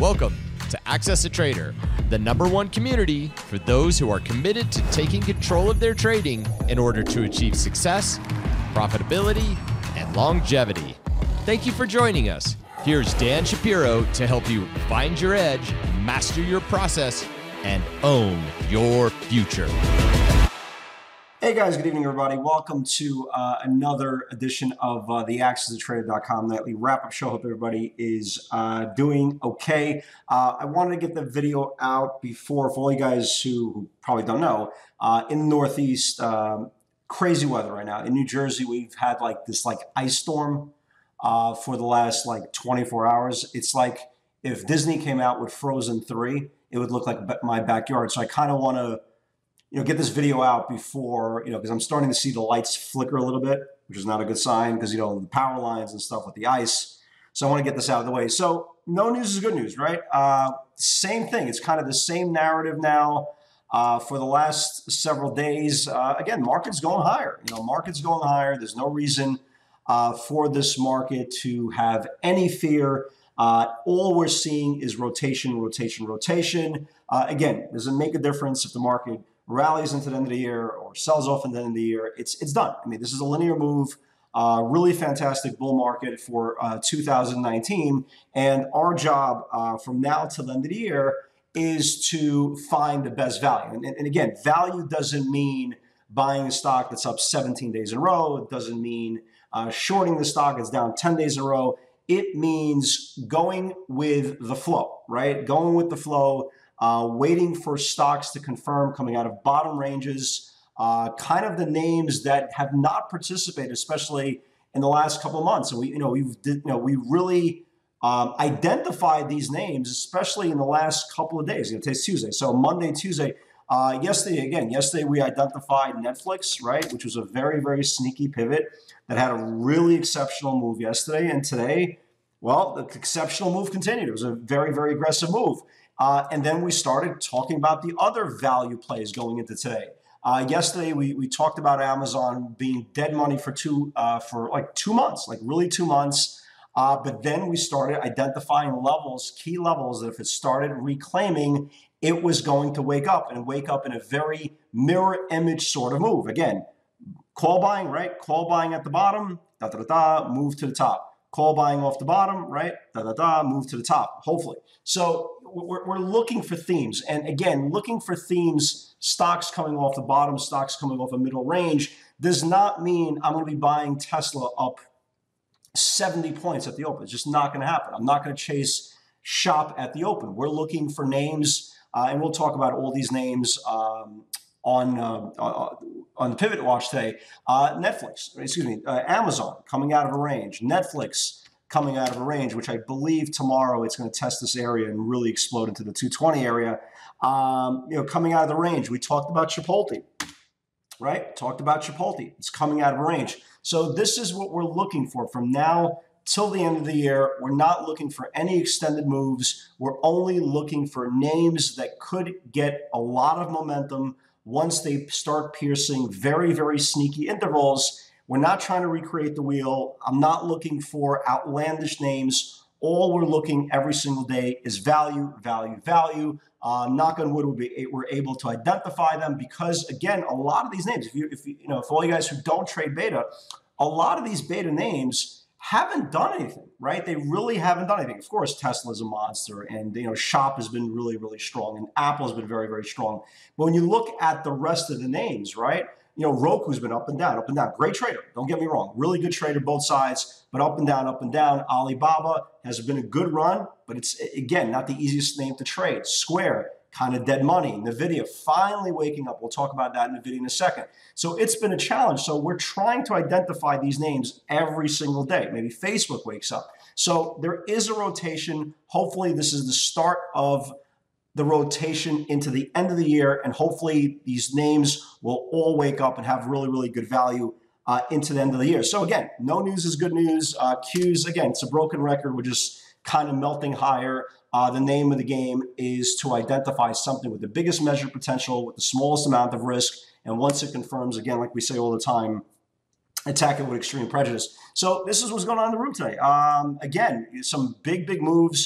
Welcome to Access a Trader, the #1 community for those who are committed to taking control of their trading in order to achieve success, profitability, and longevity. Thank you for joining us. Here's Dan Shapiro to help you find your edge, master your process, and own your future. Hey guys, good evening everybody. Welcome to another edition of the AccessATrader.com nightly wrap-up show. Hope everybody is doing okay. I wanted to get the video out before, for all you guys who probably don't know, in the Northeast, crazy weather right now. In New Jersey, we've had this ice storm for the last 24 hours. It's like if Disney came out with Frozen 3, it would look like my backyard. So I kind of want to get this video out before, because I'm starting to see the lights flicker a little bit, which is not a good sign because, the power lines and stuff with the ice. So I want to get this out of the way. So no news is good news, right? Same thing. It's kind of the same narrative now for the last several days. Again, market's going higher. Market's going higher. There's no reason for this market to have any fear. All we're seeing is rotation, rotation, rotation. Again, does it make a difference if the market rallies into the end of the year or sells off at the end of the year? It's done. I mean, this is a linear move, really fantastic bull market for 2019. And our job from now till the end of the year is to find the best value. And again, value doesn't mean buying a stock that's up 17 days in a row. It doesn't mean shorting the stock that's down 10 days in a row. It means going with the flow, right? Going with the flow. Waiting for stocks to confirm coming out of bottom ranges, kind of the names that have not participated, especially in the last couple of months. And we really identified these names, especially in the last couple of days. Today's Tuesday, so Monday, Tuesday. Yesterday we identified Netflix, right, which was a very, very sneaky pivot that had a really exceptional move yesterday. And today, well, the exceptional move continued. It was a very, very aggressive move. And then we started talking about the other value plays going into today. Yesterday, we talked about Amazon being dead money for 2 months, really 2 months. But then we started identifying levels, key levels, that if it started reclaiming, it was going to wake up in a very mirror image sort of move. Again, call buying, right? Call buying at the bottom, move to the top. Call buying off the bottom, right? Move to the top, hopefully. So we're looking for themes. And again, looking for themes, stocks coming off the bottom, stocks coming off a middle range, does not mean I'm going to be buying Tesla up 70 points at the open. It's just not going to happen. I'm not going to chase shop at the open. We're looking for names, and we'll talk about all these names on the Pivot Watch today. Amazon coming out of a range, Netflix coming out of a range, which I believe tomorrow it's going to test this area and really explode into the 220 area. Coming out of the range, we talked about Chipotle, right? Talked about Chipotle. It's coming out of a range. So this is what we're looking for from now till the end of the year. We're not looking for any extended moves. We're only looking for names that could get a lot of momentum once they start piercing very, very sneaky intervals. We're not trying to recreate the wheel. I'm not looking for outlandish names. All we're looking every single day is value, value, value. Knock on wood, we're able to identify them because, again, a lot of these names, for all you guys who don't trade beta, a lot of these beta names haven't done anything, right? They really haven't done anything. Of course, Tesla's a monster, and Shop has been really, really strong, and Apple has been very, very strong. But when you look at the rest of the names, right? Roku's been up and down, Great trader, don't get me wrong. Really good trader, both sides, but up and down, up and down. Alibaba has been a good run, but it's, again, not the easiest name to trade. Square, kind of dead money. NVIDIA finally waking up. We'll talk about that NVIDIA in a second. So it's been a challenge. So we're trying to identify these names every single day. Maybe Facebook wakes up. So there is a rotation. Hopefully this is the start of the rotation into the end of the year, and hopefully these names will all wake up and have really, really good value into the end of the year. So again, no news is good news. Qs, again, it's a broken record. We're just kind of melting higher. The name of the game is to identify something with the biggest measured potential, with the smallest amount of risk, and once it confirms, again, like we say all the time, attack it with extreme prejudice. So this is what's going on in the room today. Again, some big, big moves.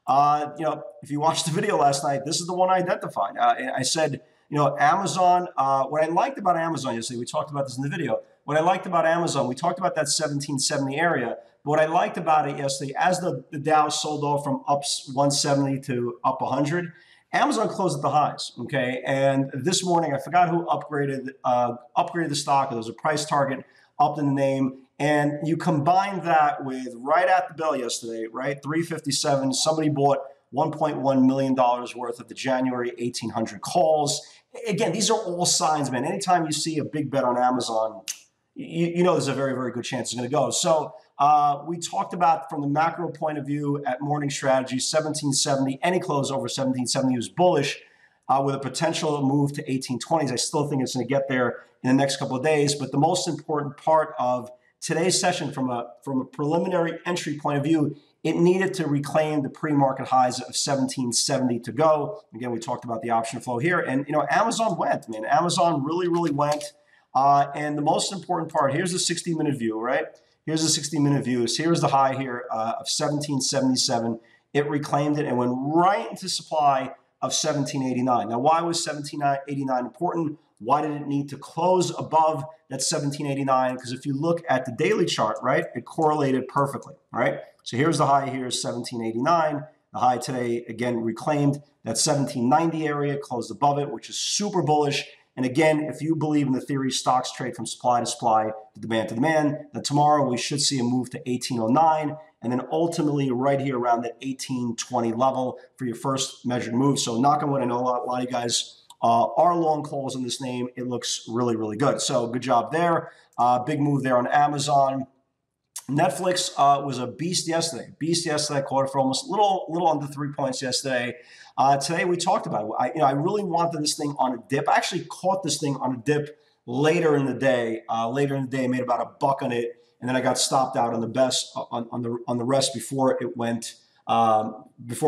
If you watched the video last night, this is the one I identified. I said, Amazon, what I liked about Amazon yesterday, we talked about this in the video. What I liked about Amazon, we talked about that 1770 area. But what I liked about it yesterday, as the Dow sold off from up 170 to up 100, Amazon closed at the highs, okay? And this morning, I forgot who upgraded the stock. There was a price target up in the name. And you combine that with right at the bell yesterday, right? 357, somebody bought $1.1 million worth of the January 1800 calls. Again, these are all signs, man. Anytime you see a big bet on Amazon, you know there's a very, very good chance it's going to go. So we talked about, from the macro point of view at Morning Strategy, 1770, any close over 1770 was bullish with a potential move to 1820s. I still think it's going to get there in the next couple of days. But the most important part of today's session from a preliminary entry point of view, it needed to reclaim the pre-market highs of 1770 to go. Again, we talked about the option flow here. And, Amazon went, man. Amazon really, really went. And the most important part, here's the 60-minute view, right? Here's the 60-minute view. So here's the high here of 1777. It reclaimed it and went right into supply of 1789. Now, why was 1789 important? Why did it need to close above that 1789? Because if you look at the daily chart, right, it correlated perfectly, right? So here's the high here, 1789. The high today, again, reclaimed that 1790 area, closed above it, which is super bullish. And again, if you believe in the theory, stocks trade from supply to supply, to demand, then tomorrow we should see a move to 1809, and then ultimately right here around that 1820 level for your first measured move. So knock on wood, I know a lot of you guys are long calls in this name. It looks really, really good. So good job there. Big move there on Amazon. Netflix was a beast yesterday. Caught it for almost a little under 3 points yesterday. Today we talked about it. I really wanted this thing on a dip. I actually caught this thing on a dip later in the day. Made about $1 on it, and then I got stopped out on the best on the rest before it went to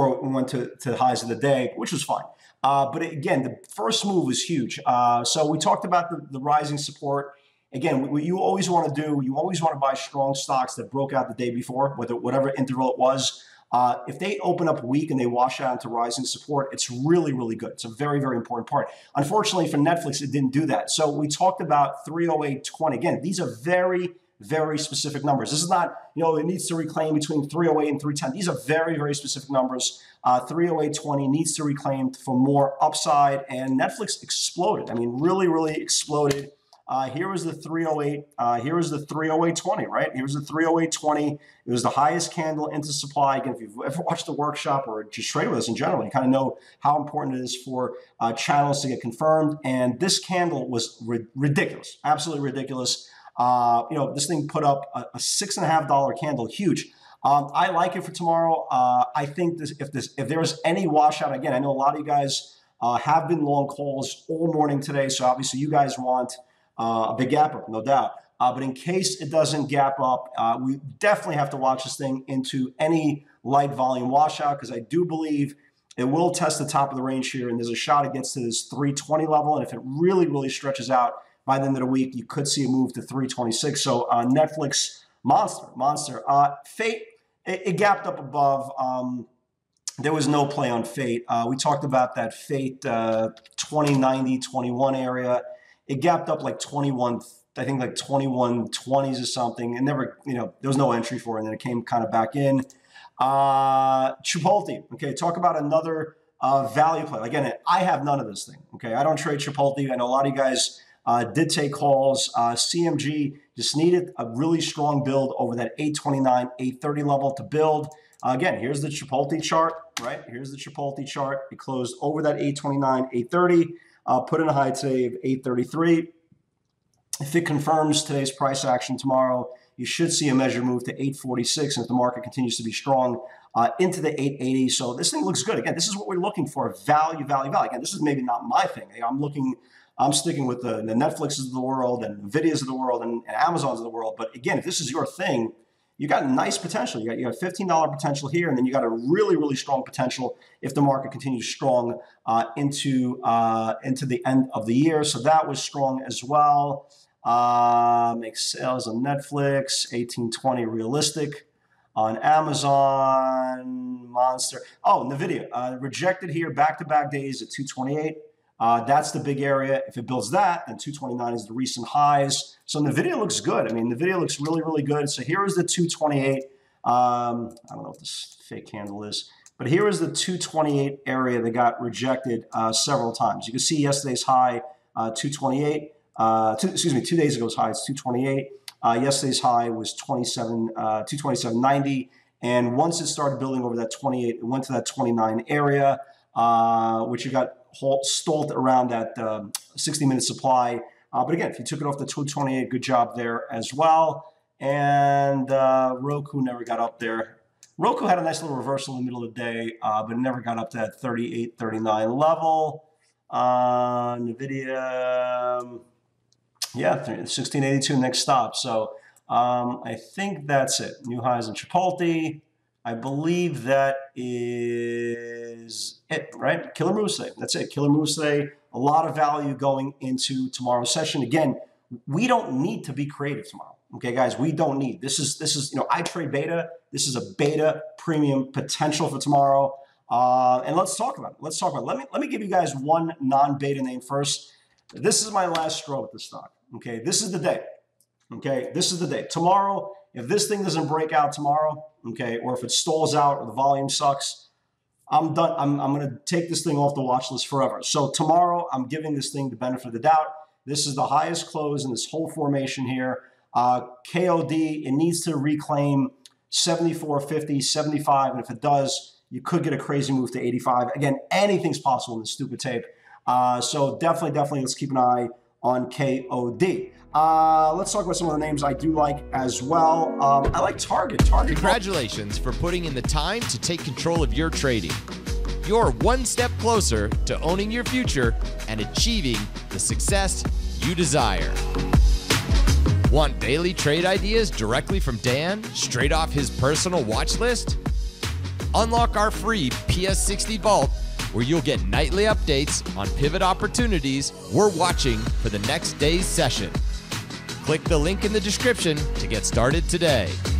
the highs of the day, which was fine. But again, the first move was huge. So we talked about the rising support. Again, what you always want to do, you always want to buy strong stocks that broke out the day before, whatever interval it was. If they open up weak and they wash out into rising support, it's really, really good. It's a very, very important part. Unfortunately for Netflix, it didn't do that. So we talked about 308.20. Again, these are very, very specific numbers. This is not, it needs to reclaim between 308 and 310. These are very, very specific numbers. 308.20 needs to reclaim for more upside, and Netflix exploded. I mean, really, really exploded. Here was the 308. Here was the 308.20, right? Here's the 308.20. It was the highest candle into supply. Again, if you've ever watched the workshop or just trade with us in general, you kind of know how important it is for channels to get confirmed. And this candle was ridiculous, absolutely ridiculous. This thing put up a $6.50 candle, huge. I like it for tomorrow. I think if there is any washout, again, I know a lot of you guys have been long calls all morning today, so obviously you guys want a big gap up, no doubt. But in case it doesn't gap up, we definitely have to watch this thing into any light volume washout, because I do believe it will test the top of the range here, and there's a shot it gets to this 320 level. And if it really, really stretches out by the end of the week, you could see a move to 326. So Netflix, monster. Fate, it gapped up above. There was no play on Fate. We talked about that Fate 2090, 21 area. It gapped up like 21, I think like 2120s or something. And never, there was no entry for it. And then it came kind of back in. Chipotle. Okay, talk about another value play. Again, I have none of this thing. Okay, I don't trade Chipotle. I know a lot of you guys did take calls. CMG just needed a really strong build over that 829, 830 level to build. Again, here's the Chipotle chart, right? Here's the Chipotle chart. It closed over that 829, 830. Put in a high today of 833. If it confirms today's price action tomorrow, you should see a measured move to 846. And if the market continues to be strong, into the 880. So this thing looks good. Again, this is what we're looking for, value. Again, this is maybe not my thing. I'm sticking with the Netflixes of the world and Nvidias of the world and Amazons of the world. But again, if this is your thing, you got nice potential. You got $15 potential here, and then you got a really, really strong potential if the market continues strong into the end of the year. So that was strong as well. Make sales on Netflix, 1820 realistic. on Amazon, Monster. Oh, NVIDIA, rejected here, back-to-back days at 228. That's the big area. If it builds that, then 229 is the recent highs. So NVIDIA looks good. I mean, NVIDIA looks really, really good. So here is the 228. I don't know what this fake candle is, but here is the 228 area that got rejected several times. You can see yesterday's high, 228. 2 days ago's high is 228. Yesterday's high was 227.90. And once it started building over that 28, it went to that 29 area, which you got stalled around that 60-minute supply. But again, if you took it off the 228, good job there as well. And Roku never got up there. Roku had a nice little reversal in the middle of the day, but it never got up to that 38, 39 level. NVIDIA, yeah, 1682 next stop. So I think that's it. New highs in Chipotle. I believe that is it, right? Killer Moose Day. That's it. Killer Moose Day. A lot of value going into tomorrow's session. Again, we don't need to be creative tomorrow. Okay, guys, we don't need. This is I trade beta. This is a beta premium potential for tomorrow. And let's talk about it. Let's talk about it. Let me give you guys one non-beta name first. This is my last straw with the stock. Okay, this is the day. Okay, this is the day. Tomorrow, if this thing doesn't break out tomorrow, okay, or if it stalls out or the volume sucks, I'm done. I'm going to take this thing off the watch list forever. So tomorrow, I'm giving this thing the benefit of the doubt. This is the highest close in this whole formation here. KOD, it needs to reclaim 74.50, 75, and if it does, you could get a crazy move to 85. Again, anything's possible in this stupid tape. So definitely, let's keep an eye on KOD. Let's talk about some of the names I do like as well. I like Target. Congratulations for putting in the time to take control of your trading. You're one step closer to owning your future and achieving the success you desire. Want daily trade ideas directly from Dan, straight off his personal watch list? Unlock our free PS60 Vault, where you'll get nightly updates on pivot opportunities we're watching for the next day's session. Click the link in the description to get started today.